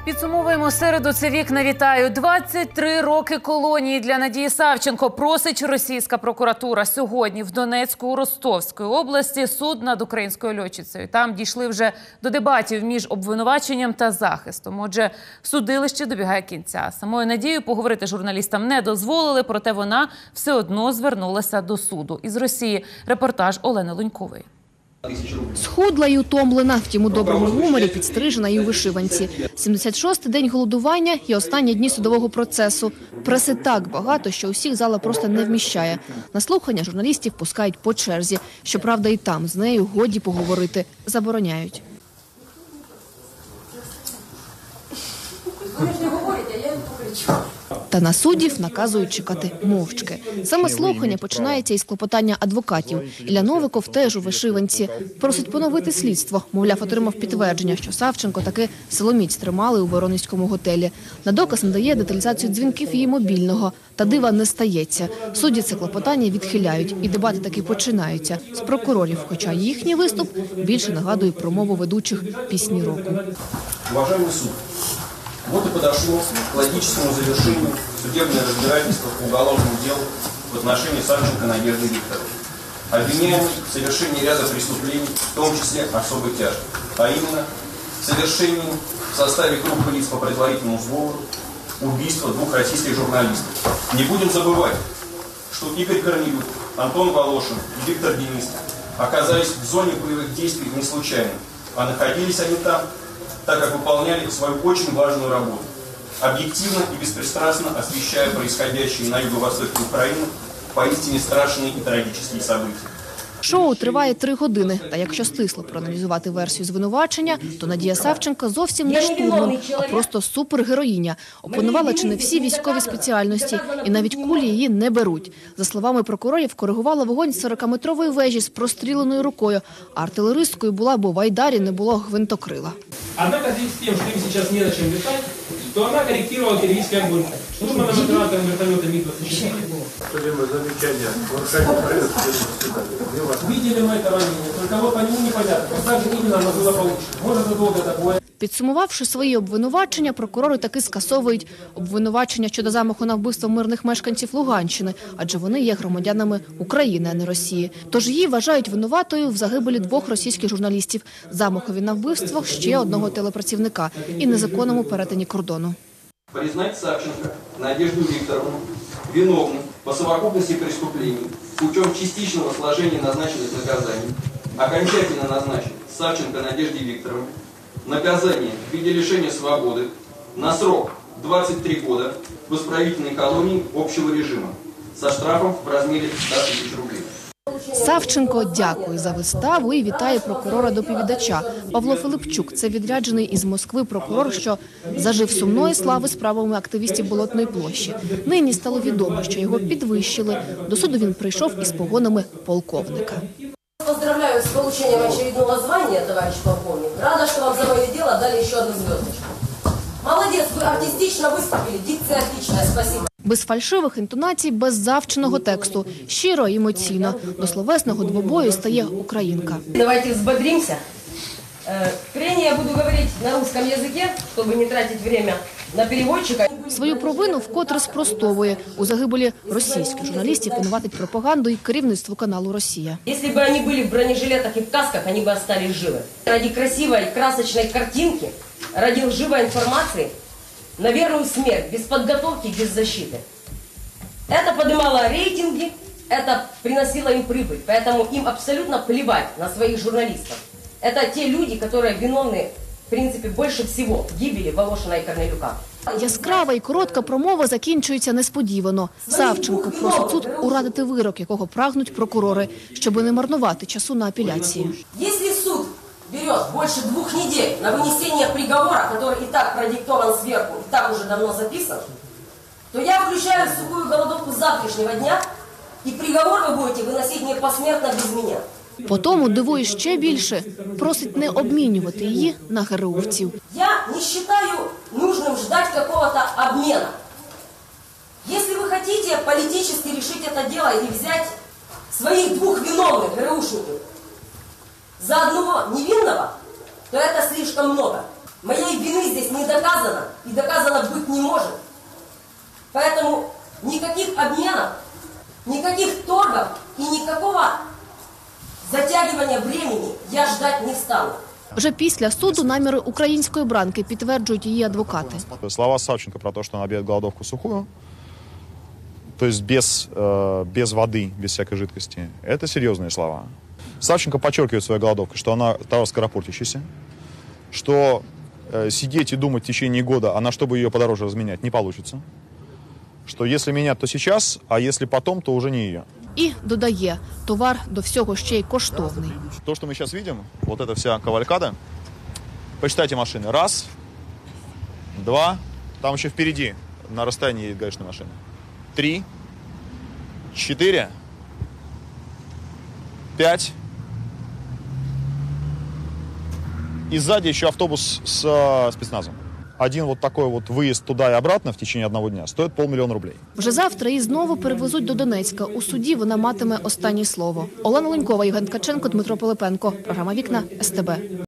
Підсумовуємо середу. Це вікна. Вітаю. 23 роки колонії для Надії Савченко просить російська прокуратура. Сьогодні в Донецьку, у Ростовській області суд над українською льотчицею. Там дійшли вже до дебатів між обвинуваченням та захистом. Отже, судилище добігає кінця. Самою Надією поговорити журналістам не дозволили, проте вона все одно звернулася до суду. Із Росії репортаж Олени Лунькової. Схудла і утомлена, втім у доброму гуморі, підстрижена і у вишиванці. 76-й день голодування і останні дні судового процесу. Преси так багато, що усіх зала просто не вміщає. На слухання журналістів пускають по черзі. Щоправда, і там з нею годі поговорити забороняють. Ви ж не говорите, я їм покричу. Та на суддів наказують чекати мовчки. Саме слухання починається із клопотання адвокатів. Ілля Новиков теж у вишиванці. Просить поновити слідство. Мовляв, отримав підтвердження, що Савченко таки силоміць тримали у Воронезькому готелі. На доказ надає деталізацію дзвінків її мобільного. Та дива не стається. Судді це клопотання відхиляють. І дебати таки починаються. З прокурорів, хоча їхній виступ більше нагадує промову ведучих «Пісні року». Уважаемый суд, вот и подошло к логическому завершению судебное разбирательство по уголовному делу в отношении Савченко Надежды Викторовны, обвиняемой в совершении ряда преступлений, в том числе особо тяжких, а именно в совершении в составе группы лиц по предварительному сговору убийства двух российских журналистов. Не будем забывать, что Игорь Корнелюк, Антон Волошин и Виктор Денисов оказались в зоне боевых действий не случайно, а находились они там, так как выполняли свою очень важную работу, объективно и беспристрастно освещая происходящие на юго-востоке Украины поистине страшные и трагические события. Шоу триває 3 години. Та якщо стисло проаналізувати версію звинувачення, то Надія Савченко зовсім не штурман, а просто супергероїня. Опанувала чи не всі військові спеціальності, і навіть кулі її не беруть. За словами прокурорів, коригувала вогонь з 40-метрової вежі з простріленою рукою, а артилеристкою була, бо в Айдарі не було гвинтокрила. Однако в связи с тем, что им сейчас не на чем летать, то она корректировала артиллерийский огонь. Штурманом оператором вертолета МиГ-24. Видели мы это ранение, только вот по нему непонятно. Так же именно оно было получено. Может, это долго такое. Підсумувавши свої обвинувачення, прокурори таки скасовують обвинувачення щодо замаху на вбивство мирних мешканців Луганщини, адже вони є громадянами України, а не Росії. Тож її вважають винуватою в загибелі 2 російських журналістів, замахові на вбивство ще одного телепрацівника і незаконному перетині кордону. Признать Савченко Надежду Викторовну виновной по совокупности преступлений с учетом частичного сложения назначенных наказаний, окончательно назначить Савченко Надежде Викторовне наказание в виде лишения свободы на срок 23 года в исправительной колонии общего режима со штрафом в размере 100 000 рублей. Савченко дякує за виставу і вітає прокурора-доповідача. Павло Филипчук – це відряджений із Москви прокурор, що зажив сумної слави справами активістів Болотної площі. Нині стало відомо, що його підвищили. До суду він прийшов із погонами полковника. Поздравляю с получением очередного звания, товарищ полковник. Рада, что вам за мое дело дали еще одну звездочку. Молодец, вы артистично выступили, дикция отличная, спасибо. Без фальшивих інтонацій, без завченого тексту. Щиро і емоційно. До словесного двобою стає українка. Давайте взбодримся. Впрямую я буду говорить на русском языке, чтобы не тратить время на переводчика. Свою провину вкотре спростовує. У загибелі російських журналістів винуватить пропаганду і керівництво каналу «Росія». Если бы они были в бронежилетах и в касках, они бы остались живы. Ради красивой, красочной картинки, ради лживой информации, на верную смерть, без подготовки, без защиты. Это поднимало рейтинги, это приносило им прибыль, поэтому им абсолютно плевать на своих журналистов. Это те люди, которые виновны, в принципе, больше всего в гибели Волошина и Корнелюка. Яскрава і коротка промова закінчується несподівано. Савченко просить суд урадити вирок, якого прагнуть прокурори, щоб не марнувати часу на апеляції. Если суд берет больше 2 недель на вынесение приговора, который и так продиктован сверху, и так уже давно записан, то я включаю в сухую голодовку с завтрашнего дня, и приговор вы будете выносить не посмертно без меня. Потому дивує ще більше, просить не обмінювати її на ГРУвців. Я не считаю нужным ждать какого-то обмена. Если вы хотите политически решить это дело и взять своих 2 виновных ГРУшников за одного невинного, то это слишком много. Моей вины здесь не доказано и доказано быть не может. Поэтому никаких обменов, никаких торгов и никакого затягивания времени я ждать не стану. Вже після суду наміри української бранки підтверджують її адвокати. Слова Савченко про то, что она объявит голодовку сухую, то есть без воды, без всякой жидкости, это серьезные слова. Савченко подчеркивает своей голодовкой, что она товар скоропортящийся, что сидеть и думать в течение года, а на что бы ее подороже разменять, не получится. Что если менять, то сейчас, а если потом, то уже не ее. І додає, товар до всього ще й коштовний. То, что мы сейчас видим, вот эта вся кавалькада, посчитайте машины. Раз, два, там еще впереди на расстоянии едет гаишная машина. 3, 4, 5. И сзади еще автобус с спецназом. Один вот такой вот выезд туда и обратно в течение одного дня стоит 500 000 рублей. Вже завтра її знову перевезуть до Донецька. У суді вона матиме останнє слово. Олена Ленькова, Євген Ткаченко, Дмитро Пилипенко. Програма «Вікна» СТБ.